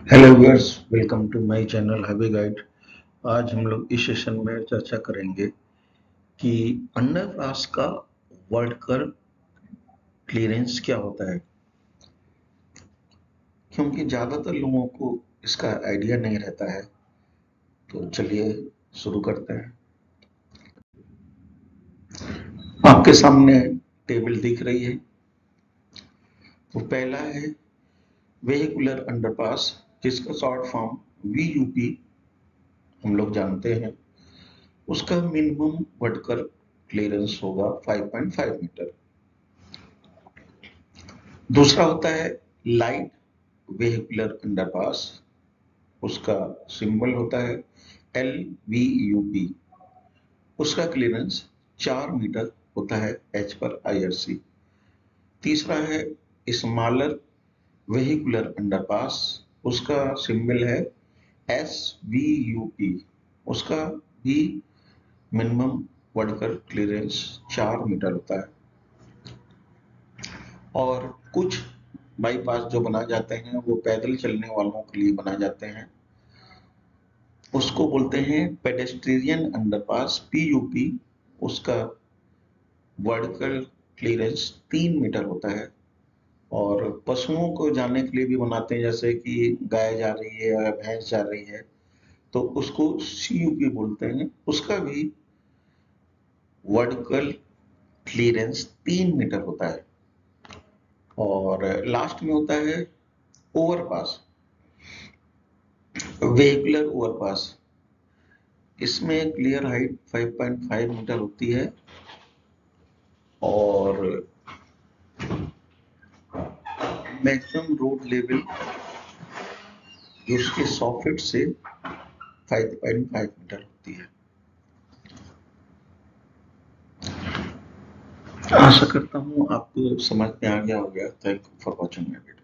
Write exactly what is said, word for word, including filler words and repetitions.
Hello viewers, welcome to my channel highway guide. आज हम लोग इस सेशन में चर्चा करेंगे कि अंडरपास का वर्टिकल क्लीयरेंस क्या होता है, क्योंकि ज़्यादातर लोगों को इसका आइडिया नहीं रहता है। तो चलिए शुरू करते हैं। आपके सामने टेबल दिख रही है। तो पहला है वेहिकुलर अंडरपास, जिसका short form V U P हम लोग जानते हैं। उसका मिनिमम वर्टिकल क्लीयरेंस होगा फाइव पॉइंट फाइव मीटर। दूसरा होता है लाइट वेहिकुलर अंडरपास। उसका सिंबल होता है एल वी यू पी। उसका क्लियरेंस चार मीटर होता है एच पर आई आर सी। तीसरा है स्मॉलर वेहिकुलर अंडरपास। उसका सिंबल है एस वी यू पी। उसका भी मिनिमम वर्टिकल क्लियरेंस चार मीटर होता है। और कुछ बाईपास जो बनाए जाते हैं वो पैदल चलने वालों के लिए बनाए जाते हैं। उसको बोलते हैं pedestrian underpass, P U P. उसका वर्टिकल क्लियरेंस तीन मीटर होता है। और पशुओं को जाने के लिए भी बनाते हैं, जैसे कि गाय जा रही है या भैंस जा रही है, तो उसको सी यू पी बोलते हैं। उसका भी वर्टिकल क्लियरेंस तीन मीटर होता है। और लास्ट में होता है ओवरपास, वेहिकुलर ओवरपास। इसमें clear height five point five metre होती है और मैक्सिमम रोड लेवल जो उसके सौ फीट से फाइव पॉइंट फाइव मीटर होती है। आशा करता हूँ आपको समझ में आ गया हो गया। Thank you for watching.